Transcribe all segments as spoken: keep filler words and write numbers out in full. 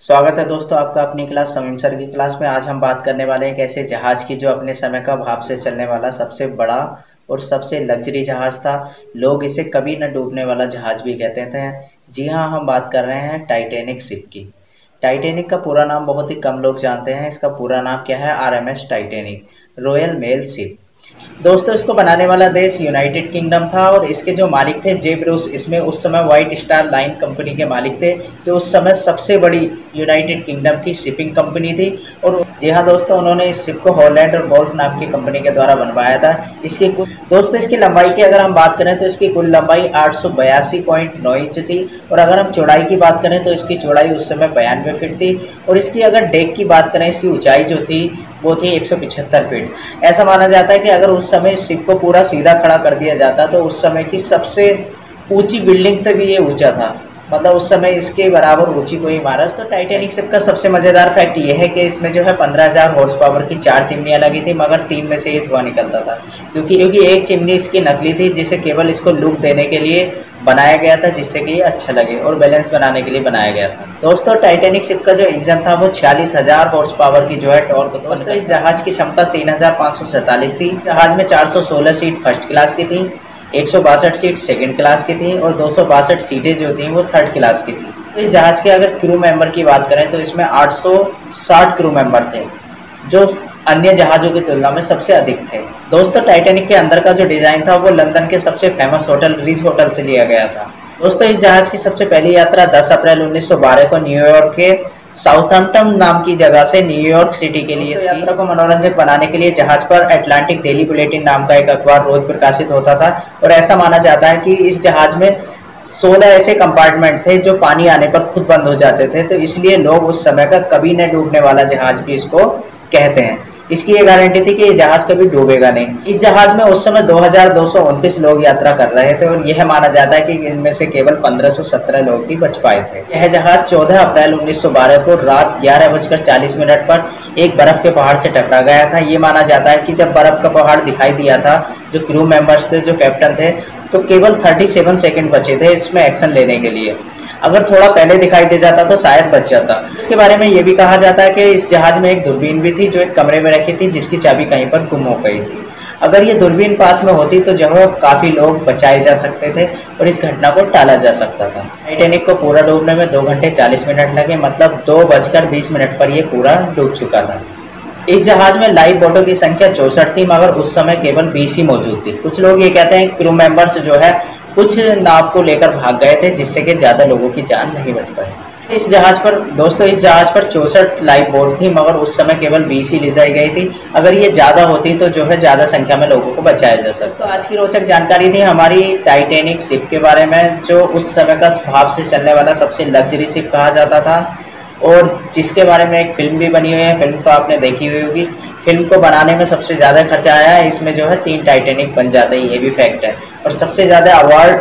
स्वागत है दोस्तों आपका अपनी क्लास समीम सर की क्लास में। आज हम बात करने वाले हैं एक ऐसे जहाज की जो अपने समय का भाप से चलने वाला सबसे बड़ा और सबसे लग्जरी जहाज था। लोग इसे कभी न डूबने वाला जहाज भी कहते थे। जी हाँ, हम बात कर रहे हैं टाइटैनिक शिप की। टाइटैनिक का पूरा नाम बहुत ही कम लोग जानते हैं। इसका पूरा नाम क्या है? R M S Titanic, royal mail ship. दोस्तों, इसको बनाने वाला देश यूनाइटेड किंगडम था और इसके जो मालिक थे जे ब्रूस, इसमें उस समय व्हाइट स्टार लाइन कंपनी के मालिक थे, जो उस समय सबसे बड़ी यूनाइटेड किंगडम की शिपिंग कंपनी थी। और जी हाँ दोस्तों, उन्होंने इस शिप को हॉलैंड और बोल्ट नाम की कंपनी के द्वारा बनवाया था। इसकी कुल दोस्तों इसकी लंबाई की अगर हम बात करें तो इसकी कुल लंबाई आठ सौ बयासी पॉइंट नौ इंच थी। और अगर हम चौड़ाई की बात करें तो इसकी चौड़ाई उस समय बयानवे फीट थी। और इसकी अगर डेक की बात करें, इसकी ऊंचाई जो थी वो थी एक सौ पिछहत्तर फीट। ऐसा माना जाता है कि अगर उस समय शिप को पूरा सीधा खड़ा कर दिया जाता तो उस समय की सबसे ऊंची बिल्डिंग से भी ये ऊंचा था। मतलब उस समय इसके बराबर ऊंची कोई इमारत। तो टाइटैनिक शिप का सबसे मज़ेदार फैक्ट ये है कि इसमें जो है पंद्रह हज़ार हॉर्स पावर की चार चिमनियाँ लगी थी, मगर तीन में से ये धुआं निकलता था, क्योंकि क्योंकि एक चिमनी इसकी नकली थी, जिसे केवल इसको लुक देने के लिए बनाया गया था, जिससे कि ये अच्छा लगे और बैलेंस बनाने के लिए बनाया गया था। दोस्तों, टाइटैनिक शिप का जो इंजन था वो छियालीस हजार हॉर्स पावर की जो है टॉर्क। दोस्तों, इस जहाज की क्षमता तीन हजार पाँच सौ सैंतालीस थी। जहाज में चार सौ सोलह सीट फर्स्ट क्लास की थी, एक सौ बासठ सीट सेकंड क्लास की थी और दो सौ बासठ सीटें जो थी वो थर्ड क्लास की थी। तो इस जहाज के अगर क्रू मेंबर की बात करें तो इसमें आठ सौ साठ क्रू मेंबर थे, जो अन्य जहाज़ों की तुलना में सबसे अधिक थे। दोस्तों, टाइटैनिक के अंदर का जो डिज़ाइन था वो लंदन के सबसे फेमस होटल रिज होटल से लिया गया था। दोस्तों, इस जहाज़ की सबसे पहली यात्रा दस अप्रैल उन्नीस सौ बारह को न्यूयॉर्क के साउथहैम्पटन नाम की जगह से न्यूयॉर्क सिटी के लिए। यात्रा को मनोरंजक बनाने के लिए जहाज पर अटलांटिक डेली बुलेटिन नाम का एक अखबार रोज प्रकाशित होता था। और ऐसा माना जाता है कि इस जहाज में सोलह ऐसे कंपार्टमेंट थे जो पानी आने पर खुद बंद हो जाते थे, तो इसलिए लोग उस समय का कभी न डूबने वाला जहाज भी इसको कहते हैं। इसकी ये गारंटी थी कि ये जहाज कभी डूबेगा नहीं। इस जहाज में उस समय दो हज़ार दो सौ उनतीस लोग यात्रा कर रहे थे और यह माना जाता है कि इनमें से केवल पंद्रह सौ सत्रह लोग ही बच पाए थे। यह जहाज चौदह अप्रैल उन्नीस सौ बारह को रात ग्यारह बजकर चालीस मिनट पर एक बर्फ के पहाड़ से टकरा गया था। ये माना जाता है कि जब बर्फ का पहाड़ दिखाई दिया था, जो क्रू मेंबर्स थे, जो कैप्टन थे, तो केवल सैंतीस सेकंड बचे थे इसमें एक्शन लेने के लिए। अगर थोड़ा पहले दिखाई दे जाता तो शायद बच जाता। इसके बारे में ये भी कहा जाता है कि इस जहाज में एक दूरबीन भी थी, जो एक कमरे में रखी थी, जिसकी चाबी कहीं पर गुम हो गई थी। अगर ये दूरबीन पास में होती तो जो है काफ़ी लोग बचाए जा सकते थे और इस घटना को टाला जा सकता था। टाइटैनिक को पूरा डूबने में दो घंटे चालीस मिनट लगे, मतलब दो बजकर बीस मिनट पर यह पूरा डूब चुका था। इस जहाज में लाइव बोटों की संख्या चौसठ थी, मगर उस समय केवल बीस ही मौजूद थी। कुछ लोग ये कहते हैं क्रू मेंबर्स जो है कुछ नाव को लेकर भाग गए थे, जिससे कि ज़्यादा लोगों की जान नहीं बच पाई। इस जहाज पर दोस्तों इस जहाज पर चौसठ लाइव बोट थी, मगर उस समय केवल बीस ही ले जाई गई थी। अगर ये ज़्यादा होती तो जो है ज़्यादा संख्या में लोगों को बचाया जा सकता। तो आज की रोचक जानकारी थी हमारी टाइटैनिक शिप के बारे में, जो उस समय का भाप से चलने वाला सबसे लग्जरी शिप कहा जाता था और जिसके बारे में एक फिल्म भी बनी हुई है। फिल्म तो आपने देखी हुई होगी। फिल्म को बनाने में सबसे ज़्यादा खर्चा आया है। इसमें जो है तीन टाइटैनिक बन जाते हैं, ये भी फैक्ट है। और सबसे ज़्यादा अवार्ड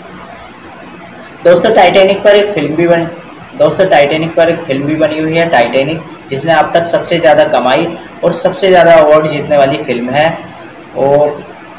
दोस्तों टाइटैनिक पर एक फिल्म भी बन दोस्तों टाइटैनिक पर एक फिल्म भी बनी हुई है, टाइटैनिक, जिसने अब तक सबसे ज़्यादा कमाई और सबसे ज़्यादा अवार्ड जीतने वाली फिल्म है। और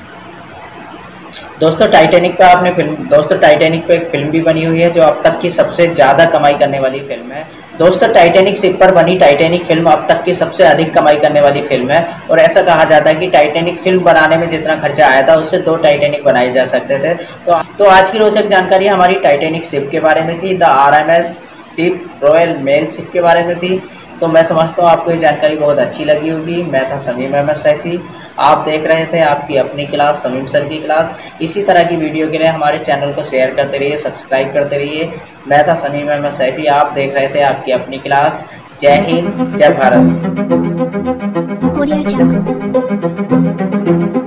दोस्तों टाइटैनिक पर आपने फिल्म दोस्तों टाइटैनिक पर एक फिल्म भी बनी हुई है, जो अब तक की सबसे ज़्यादा कमाई करने वाली फिल्म है। दोस्तों टाइटैनिक शिप पर बनी टाइटैनिक फिल्म अब तक की सबसे अधिक कमाई करने वाली फिल्म है। और ऐसा कहा जाता है कि टाइटैनिक फिल्म बनाने में जितना खर्चा आया था उससे दो टाइटैनिक बनाए जा सकते थे। तो तो आज की रोचक जानकारी हमारी टाइटैनिक शिप के बारे में थी, the R M S ship, royal mail ship के बारे में थी। तो मैं समझता हूँ आपको ये जानकारी बहुत अच्छी लगी होगी। मैं था समीम अहमद सैफी, आप देख रहे थे आपकी अपनी क्लास समीम सर की क्लास। इसी तरह की वीडियो के लिए हमारे चैनल को शेयर करते रहिए, सब्सक्राइब करते रहिए। मैं था समीम अहमद सैफी, आप देख रहे थे आपकी अपनी क्लास। जय हिंद, जय भारत।